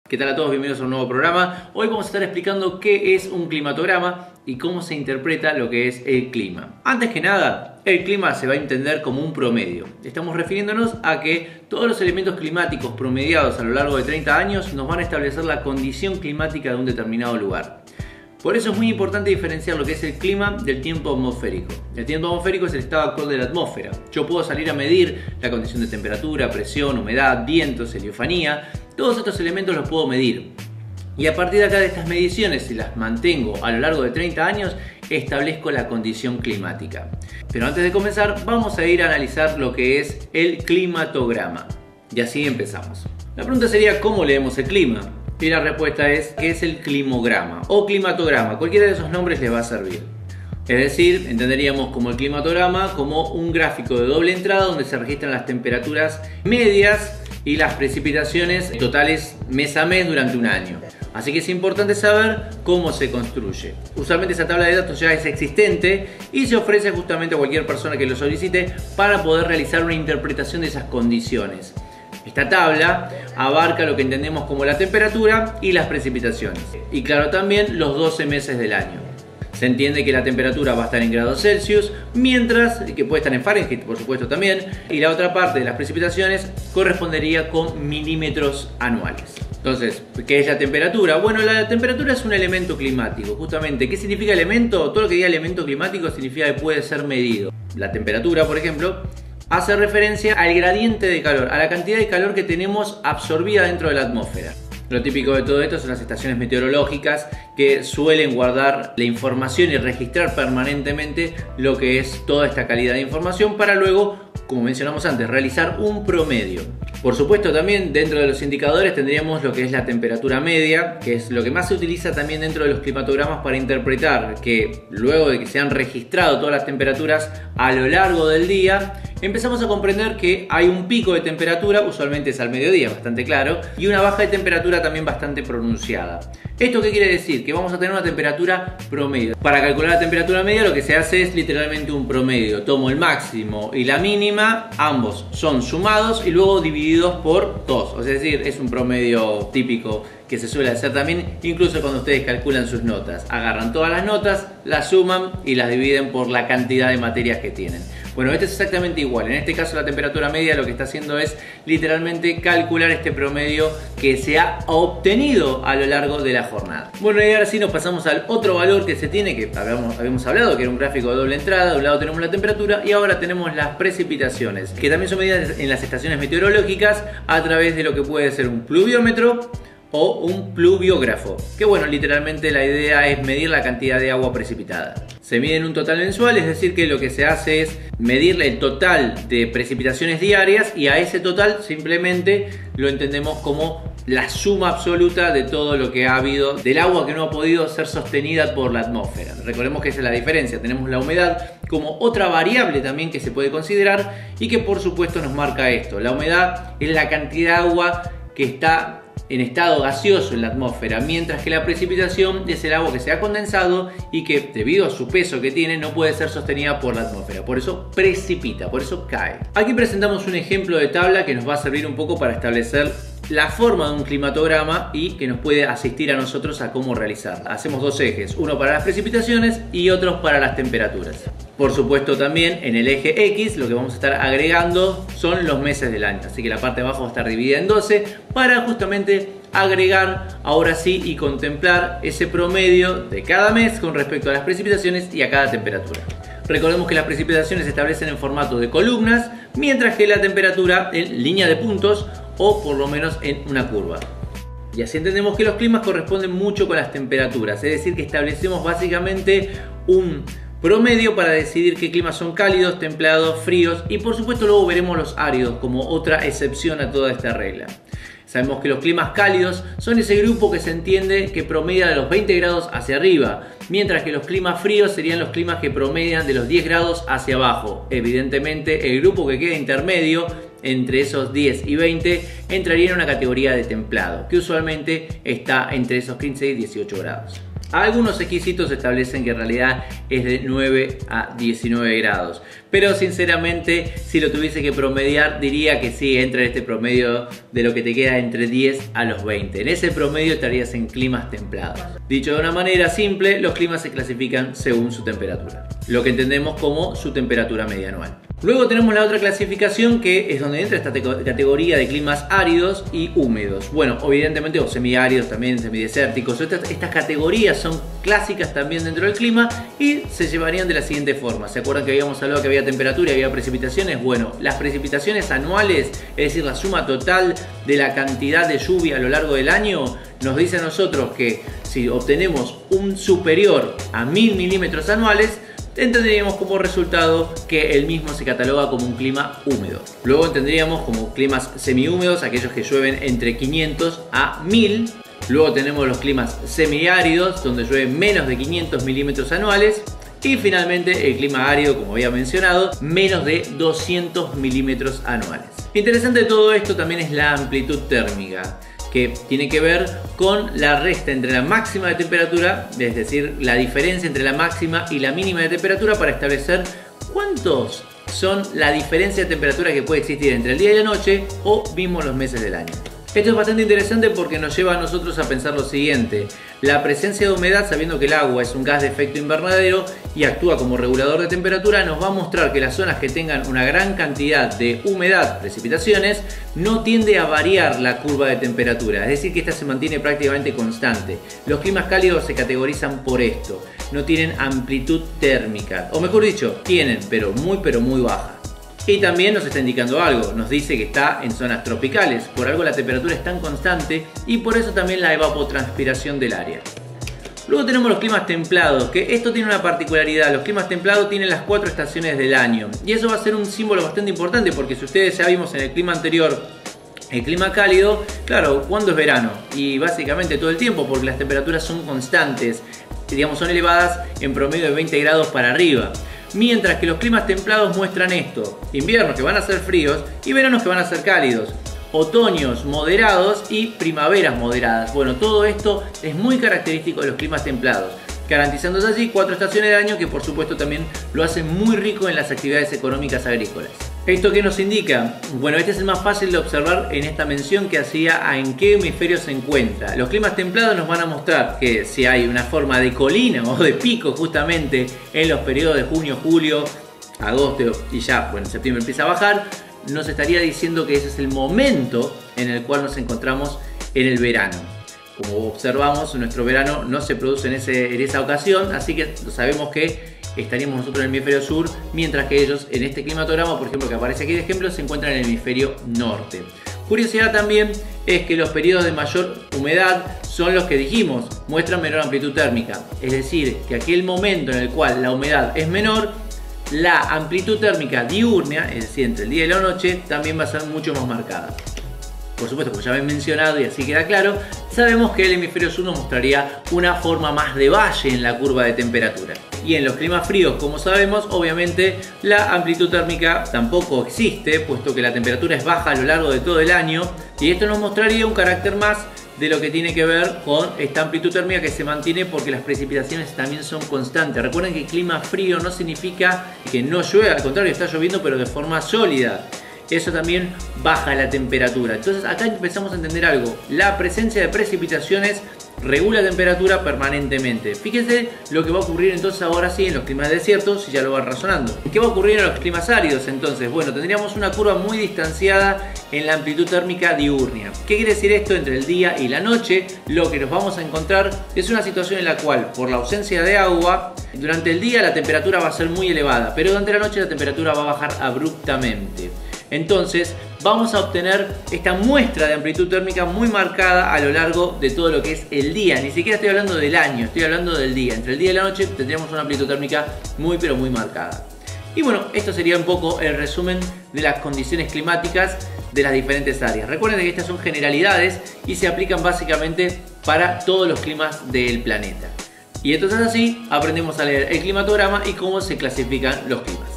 ¿Qué tal a todos? Bienvenidos a un nuevo programa. Hoy vamos a estar explicando qué es un climatograma y cómo se interpreta lo que es el clima. Antes que nada, el clima se va a entender como un promedio. Estamos refiriéndonos a que todos los elementos climáticos promediados a lo largo de 30 años nos van a establecer la condición climática de un determinado lugar. Por eso es muy importante diferenciar lo que es el clima del tiempo atmosférico. El tiempo atmosférico es el estado actual de la atmósfera. Yo puedo salir a medir la condición de temperatura, presión, humedad, vientos, heliofanía. Todos estos elementos los puedo medir. Y a partir de acá de estas mediciones, si las mantengo a lo largo de 30 años, establezco la condición climática. Pero antes de comenzar, vamos a ir a analizar lo que es el climatograma. Y así empezamos. La pregunta sería, ¿cómo leemos el clima? Y la respuesta es que es el climograma o climatograma. Cualquiera de esos nombres les va a servir. Es decir, entenderíamos como el climatograma como un gráfico de doble entrada donde se registran las temperaturas medias y las precipitaciones totales mes a mes durante un año. Así que es importante saber cómo se construye. Usualmente esa tabla de datos ya es existente y se ofrece justamente a cualquier persona que lo solicite para poder realizar una interpretación de esas condiciones. Esta tabla abarca lo que entendemos como la temperatura y las precipitaciones. Y claro, también los 12 meses del año. Se entiende que la temperatura va a estar en grados Celsius, mientras que puede estar en Fahrenheit, por supuesto también. Y la otra parte de las precipitaciones correspondería con milímetros anuales. Entonces, ¿qué es la temperatura? Bueno, la temperatura es un elemento climático. Justamente, ¿qué significa elemento? Todo lo que diga elemento climático significa que puede ser medido. La temperatura, por ejemplo, hace referencia al gradiente de calor, a la cantidad de calor que tenemos absorbida dentro de la atmósfera. Lo típico de todo esto son las estaciones meteorológicas que suelen guardar la información y registrar permanentemente lo que es toda esta calidad de información para luego, como mencionamos antes, realizar un promedio. Por supuesto, también dentro de los indicadores tendríamos lo que es la temperatura media, que es lo que más se utiliza también dentro de los climatogramas para interpretar que luego de que se han registrado todas las temperaturas a lo largo del día, empezamos a comprender que hay un pico de temperatura, usualmente es al mediodía, bastante claro, y una baja de temperatura también bastante pronunciada. ¿Esto qué quiere decir? Que vamos a tener una temperatura promedio. Para calcular la temperatura media lo que se hace es literalmente un promedio. Tomo el máximo y la mínima, ambos son sumados y luego divididos por 2. Es decir, es un promedio típico que se suele hacer también, incluso cuando ustedes calculan sus notas. Agarran todas las notas, las suman y las dividen por la cantidad de materias que tienen. Bueno, este es exactamente igual. En este caso la temperatura media lo que está haciendo es literalmente calcular este promedio que se ha obtenido a lo largo de la jornada. Bueno, y ahora sí nos pasamos al otro valor que se tiene, que habíamos hablado, que era un gráfico de doble entrada. De un lado tenemos la temperatura y ahora tenemos las precipitaciones, que también son medidas en las estaciones meteorológicas a través de lo que puede ser un pluviómetro o un pluviógrafo, que bueno, literalmente la idea es medir la cantidad de agua precipitada. Se mide en un total mensual, es decir que lo que se hace es medir el total de precipitaciones diarias y a ese total simplemente lo entendemos como la suma absoluta de todo lo que ha habido del agua que no ha podido ser sostenida por la atmósfera. Recordemos que esa es la diferencia, tenemos la humedad como otra variable también que se puede considerar y que por supuesto nos marca esto. La humedad es la cantidad de agua que está en estado gaseoso en la atmósfera, mientras que la precipitación es el agua que se ha condensado y que debido a su peso que tiene no puede ser sostenida por la atmósfera, por eso precipita, por eso cae. Aquí presentamos un ejemplo de tabla que nos va a servir un poco para establecer la forma de un climatograma y que nos puede asistir a nosotros a cómo realizarla. Hacemos dos ejes, uno para las precipitaciones y otros para las temperaturas. Por supuesto también en el eje X lo que vamos a estar agregando son los meses del año, así que la parte de abajo va a estar dividida en 12 para justamente agregar ahora sí y contemplar ese promedio de cada mes con respecto a las precipitaciones y a cada temperatura. Recordemos que las precipitaciones se establecen en formato de columnas, mientras que la temperatura en línea de puntos o por lo menos en una curva. Y así entendemos que los climas corresponden mucho con las temperaturas, es decir que establecemos básicamente un promedio para decidir qué climas son cálidos, templados, fríos y por supuesto luego veremos los áridos como otra excepción a toda esta regla. Sabemos que los climas cálidos son ese grupo que se entiende que promedia de los 20 grados hacia arriba, mientras que los climas fríos serían los climas que promedian de los 10 grados hacia abajo. Evidentemente el grupo que queda intermedio entre esos 10 y 20 entraría en una categoría de templado, que usualmente está entre esos 15 y 18 grados. Algunos exquisitos establecen que en realidad es de 9 a 19 grados. Pero sinceramente, si lo tuviese que promediar, diría que sí, entra en este promedio de lo que te queda entre 10 a los 20. En ese promedio estarías en climas templados. Dicho de una manera simple, los climas se clasifican según su temperatura, lo que entendemos como su temperatura media anual. Luego tenemos la otra clasificación, que es donde entra esta categoría de climas áridos y húmedos. Bueno, evidentemente, o semiáridos también, semidesérticos. Estas categorías son clásicas también dentro del clima y se llevarían de la siguiente forma. ¿Se acuerdan que habíamos hablado que había temperatura y había precipitaciones? Bueno, las precipitaciones anuales, es decir, la suma total de la cantidad de lluvia a lo largo del año, nos dice a nosotros que si obtenemos un superior a 1000 milímetros anuales, entenderíamos como resultado que el mismo se cataloga como un clima húmedo. Luego entenderíamos como climas semihúmedos aquellos que llueven entre 500 a 1000. Luego tenemos los climas semiáridos, donde llueven menos de 500 milímetros anuales. Y finalmente el clima árido, como había mencionado, menos de 200 milímetros anuales. Interesante de todo esto también es la amplitud térmica, que tiene que ver con la resta entre la máxima de temperatura, es decir, la diferencia entre la máxima y la mínima de temperatura, para establecer cuántos son la diferencia de temperatura que puede existir entre el día y la noche o mismo los meses del año. Esto es bastante interesante porque nos lleva a nosotros a pensar lo siguiente: la presencia de humedad, sabiendo que el agua es un gas de efecto invernadero y actúa como regulador de temperatura, nos va a mostrar que las zonas que tengan una gran cantidad de humedad, precipitaciones, no tiende a variar la curva de temperatura, es decir, que esta se mantiene prácticamente constante. Los climas cálidos se categorizan por esto: no tienen amplitud térmica, o mejor dicho, tienen, pero muy baja. Y también nos está indicando algo, nos dice que está en zonas tropicales, por algo la temperatura es tan constante y por eso también la evapotranspiración del área. Luego tenemos los climas templados, que esto tiene una particularidad: los climas templados tienen las 4 estaciones del año, y eso va a ser un símbolo bastante importante, porque si ustedes ya vimos en el clima anterior, el clima cálido, claro, ¿cuándo es verano? Y básicamente todo el tiempo, porque las temperaturas son constantes, digamos, son elevadas en promedio de 20 grados para arriba. Mientras que los climas templados muestran esto: inviernos que van a ser fríos y veranos que van a ser cálidos, otoños moderados y primaveras moderadas. Bueno, todo esto es muy característico de los climas templados, garantizándose así 4 estaciones del año, que por supuesto también lo hacen muy rico en las actividades económicas agrícolas. ¿Esto qué nos indica? Bueno, este es el más fácil de observar en esta mención que hacía a en qué hemisferio se encuentra. Los climas templados nos van a mostrar que si hay una forma de colina o de pico justamente en los periodos de junio, julio, agosto y ya, bueno, en septiembre empieza a bajar, nos estaría diciendo que ese es el momento en el cual nos encontramos en el verano. Como observamos, nuestro verano no se produce en esa ocasión, así que sabemos que estaríamos nosotros en el hemisferio sur, mientras que ellos en este climatograma, por ejemplo, que aparece aquí de ejemplo, se encuentran en el hemisferio norte. Curiosidad también es que los periodos de mayor humedad son los que dijimos, muestran menor amplitud térmica, es decir, que aquel momento en el cual la humedad es menor, la amplitud térmica diurna, es decir, entre el día y la noche, también va a ser mucho más marcada. Por supuesto, como ya habéis mencionado y así queda claro, sabemos que el hemisferio sur nos mostraría una forma más de valle en la curva de temperatura. Y en los climas fríos, como sabemos, obviamente la amplitud térmica tampoco existe, puesto que la temperatura es baja a lo largo de todo el año, y esto nos mostraría un carácter más de lo que tiene que ver con esta amplitud térmica que se mantiene porque las precipitaciones también son constantes. Recuerden que el clima frío no significa que no llueve, al contrario, está lloviendo pero de forma sólida. Eso también baja la temperatura. Entonces acá empezamos a entender algo: la presencia de precipitaciones regula la temperatura permanentemente. Fíjense lo que va a ocurrir entonces ahora sí en los climas desiertos, si ya lo van razonando. ¿Qué va a ocurrir en los climas áridos entonces? Bueno, tendríamos una curva muy distanciada en la amplitud térmica diurna. ¿Qué quiere decir esto? Entre el día y la noche, lo que nos vamos a encontrar es una situación en la cual, por la ausencia de agua, durante el día la temperatura va a ser muy elevada, pero durante la noche la temperatura va a bajar abruptamente. Entonces vamos a obtener esta muestra de amplitud térmica muy marcada a lo largo de todo lo que es el día. Ni siquiera estoy hablando del año, estoy hablando del día. Entre el día y la noche tendríamos una amplitud térmica muy pero muy marcada. Y bueno, esto sería un poco el resumen de las condiciones climáticas de las diferentes áreas. Recuerden que estas son generalidades y se aplican básicamente para todos los climas del planeta. Y entonces así aprendemos a leer el climatograma y cómo se clasifican los climas.